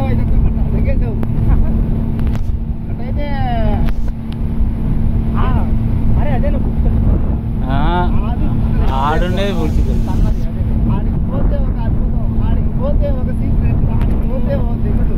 ఆడుండేది పూర్తిగా పోతే ఒక అద్భుతం, ఆడికి పోతే ఒక సీక్రెట్, ఆడికి పోతే ఒక దిగుడు.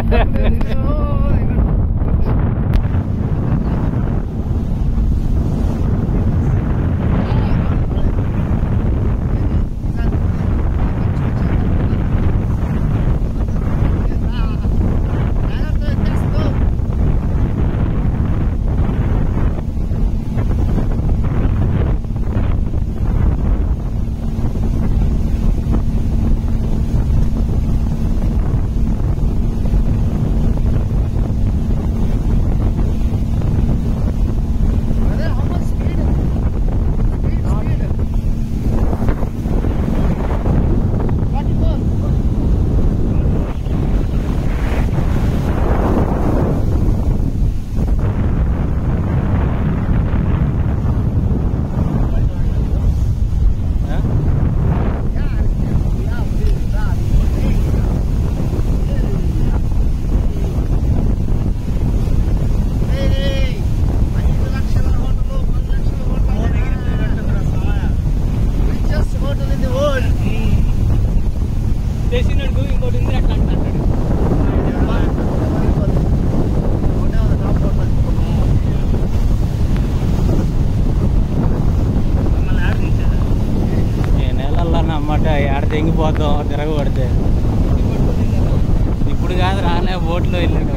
తెంగిపోతాం తిరగబడితే. ఇప్పుడు కాదు రాలే బోట్లో వెళ్ళాడు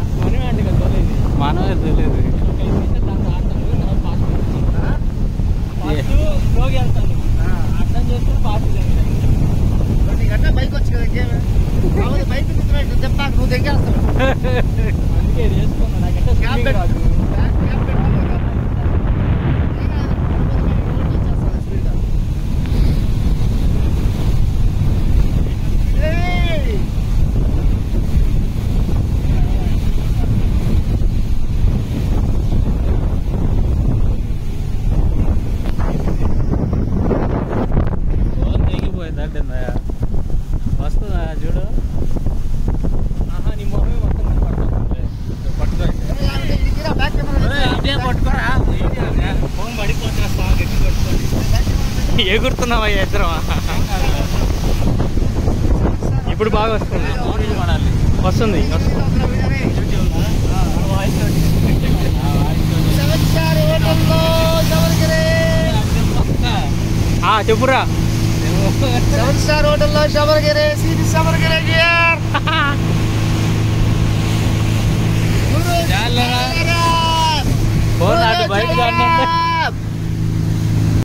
మనమే తెలియదు. అర్థం చేస్తే బైక్ వచ్చి కదా బైక్ చెప్తా నువ్వు దగ్గేస్తావు అందుకే చేసుకున్నా. వస్తుందా చూడు. నీ మొహమే మొత్తం పట్టుకోరా ఫోన్ పడిపోతున్నా ఎగురుతున్నావా ఇద్దరం. ఇప్పుడు బాగా వస్తుంది వస్తుంది చెప్పురా. 7 స్టార్ హోటల్లో శబరిగిరి